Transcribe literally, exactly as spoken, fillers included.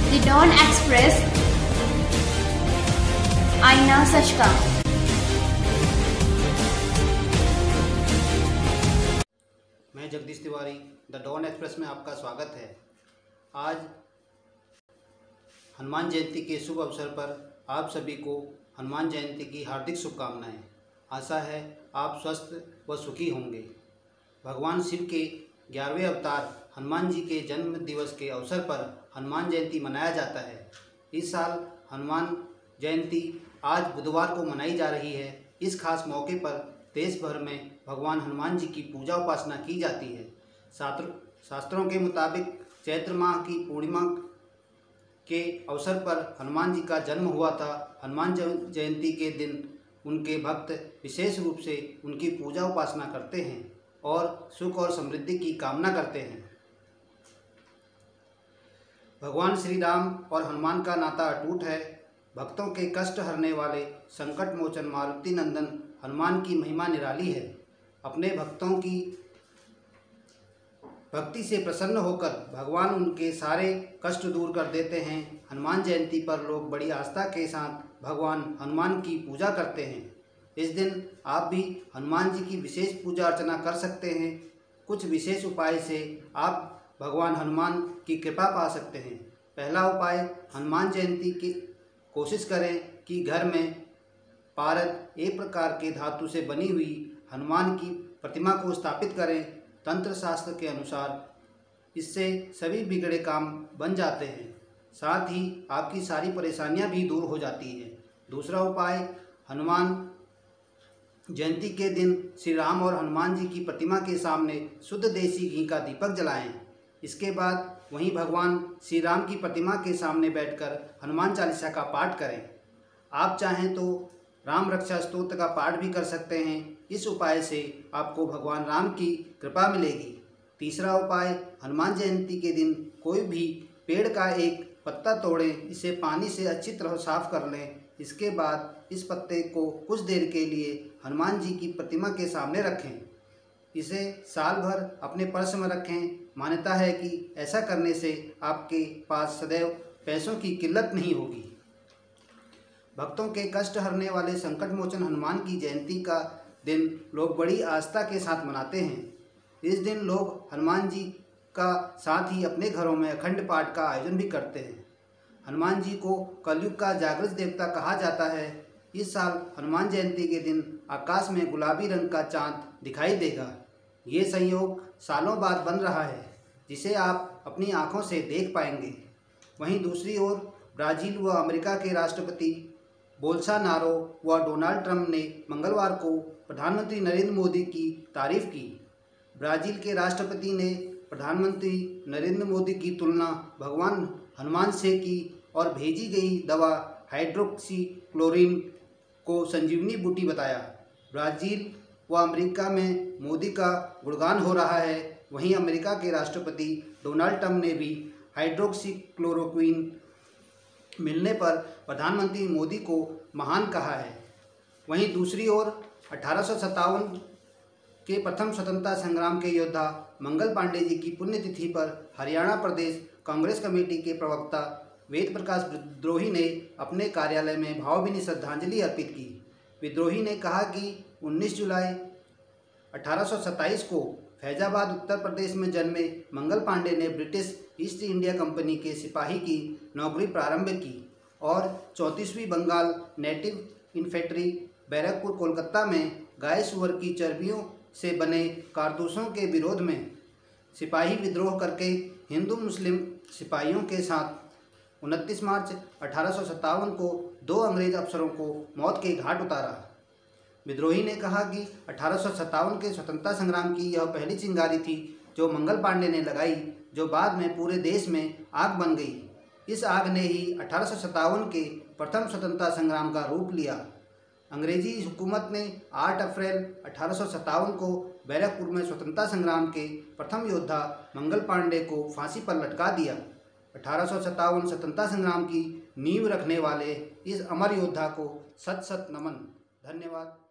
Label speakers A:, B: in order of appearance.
A: The Dawn express, आईना सच का।
B: मैं Jagdish Tiwari, the Dawn Express में आपका स्वागत है। आज हनुमान जयंती के शुभ अवसर पर आप सभी को हनुमान जयंती की हार्दिक शुभकामनाएं। आशा है आप स्वस्थ व सुखी होंगे। भगवान शिव के ग्यारहवें अवतार हनुमान जी के जन्म दिवस के अवसर पर हनुमान जयंती मनाया जाता है। इस साल हनुमान जयंती आज बुधवार को मनाई जा रही है। इस खास मौके पर देश भर में भगवान हनुमान जी की पूजा उपासना की जाती है। शास्त्र शास्त्रों के मुताबिक चैत्र माह की पूर्णिमा के अवसर पर हनुमान जी का जन्म हुआ था। हनुमान जयंती के दिन उनके भक्त विशेष रूप से उनकी पूजा उपासना करते हैं और सुख और समृद्धि की कामना करते हैं। भगवान श्री राम और हनुमान का नाता अटूट है। भक्तों के कष्ट हरने वाले संकट मोचन मारुति नंदन हनुमान की महिमा निराली है। अपने भक्तों की भक्ति से प्रसन्न होकर भगवान उनके सारे कष्ट दूर कर देते हैं। हनुमान जयंती पर लोग बड़ी आस्था के साथ भगवान हनुमान की पूजा करते हैं। इस दिन आप भी हनुमान जी की विशेष पूजा अर्चना कर सकते हैं। कुछ विशेष उपाय से आप भगवान हनुमान की कृपा पा सकते हैं। पहला उपाय, हनुमान जयंती की कोशिश करें कि घर में पारद एक प्रकार के धातु से बनी हुई हनुमान की प्रतिमा को स्थापित करें। तंत्र शास्त्र के अनुसार इससे सभी बिगड़े काम बन जाते हैं, साथ ही आपकी सारी परेशानियां भी दूर हो जाती हैं। दूसरा उपाय, हनुमान जयंती के दिन श्री राम और हनुमान जी की प्रतिमा के सामने शुद्ध देसी घी का दीपक जलाएं। इसके बाद वहीं भगवान श्री राम की प्रतिमा के सामने बैठकर हनुमान चालीसा का पाठ करें। आप चाहें तो राम रक्षा स्तोत्र का पाठ भी कर सकते हैं। इस उपाय से आपको भगवान राम की कृपा मिलेगी। तीसरा उपाय, हनुमान जयंती के दिन कोई भी पेड़ का एक पत्ता तोड़ें, इसे पानी से अच्छी तरह साफ कर लें। इसके बाद इस पत्ते को कुछ देर के लिए हनुमान जी की प्रतिमा के सामने रखें। इसे साल भर अपने पर्स में रखें। मान्यता है कि ऐसा करने से आपके पास सदैव पैसों की किल्लत नहीं होगी। भक्तों के कष्ट हरने वाले संकट मोचन हनुमान की जयंती का दिन लोग बड़ी आस्था के साथ मनाते हैं। इस दिन लोग हनुमान जी का साथ ही अपने घरों में अखंड पाठ का आयोजन भी करते हैं। हनुमान जी को कलयुग का जागृत देवता कहा जाता है। इस साल हनुमान जयंती के दिन आकाश में गुलाबी रंग का चांद दिखाई देगा। ये संयोग सालों बाद बन रहा है, जिसे आप अपनी आंखों से देख पाएंगे। वहीं दूसरी ओर ब्राज़ील व अमेरिका के राष्ट्रपति बोल्सोनारो व डोनाल्ड ट्रंप ने मंगलवार को प्रधानमंत्री नरेंद्र मोदी की तारीफ की। ब्राज़ील के राष्ट्रपति ने प्रधानमंत्री नरेंद्र मोदी की तुलना भगवान हनुमान से की और भेजी गई दवा हाइड्रोक्सीक्लोरोक्विन को संजीवनी बूटी बताया। ब्राज़ील व अमेरिका में मोदी का गुणगान हो रहा है। वहीं अमेरिका के राष्ट्रपति डोनाल्ड ट्रंप ने भी हाइड्रोक्सीक्लोरोक्विन मिलने पर प्रधानमंत्री मोदी को महान कहा है। वहीं दूसरी ओर अठारह सौ सत्तावन के प्रथम स्वतंत्रता संग्राम के योद्धा मंगल पांडे जी की पुण्यतिथि पर हरियाणा प्रदेश कांग्रेस कमेटी के प्रवक्ता वेद प्रकाश विद्रोही ने अपने कार्यालय में भावभीनी श्रद्धांजलि अर्पित की। विद्रोही ने कहा कि उन्नीस जुलाई अठारह सौ सत्ताईस को फैजाबाद उत्तर प्रदेश में जन्मे मंगल पांडे ने ब्रिटिश ईस्ट इंडिया कंपनी के सिपाही की नौकरी प्रारंभ की और चौंतीसवीं बंगाल नेटिव इन्फेंट्री बैरकपुर कोलकाता में गाय सुअर की चर्बियों से बने कारतूसों के विरोध में सिपाही विद्रोह करके हिंदू मुस्लिम सिपाहियों के साथ उनतीस मार्च अठारह सौ सत्तावन को दो अंग्रेज अफसरों को मौत के घाट उतारा। विद्रोही ने कहा कि अठारह सौ सत्तावन के स्वतंत्रता संग्राम की यह पहली चिंगारी थी जो मंगल पांडे ने लगाई, जो बाद में पूरे देश में आग बन गई। इस आग ने ही अठारह सौ सत्तावन के प्रथम स्वतंत्रता संग्राम का रूप लिया। अंग्रेजी हुकूमत ने आठ अप्रैल अठारह सौ सत्तावन को बैरकपुर में स्वतंत्रता संग्राम के प्रथम योद्धा मंगल पांडे को फांसी पर लटका दिया। अठारह सौ सत्तावन स्वतंत्रता संग्राम की नींव रखने वाले इस अमर योद्धा को सत सत नमन। धन्यवाद।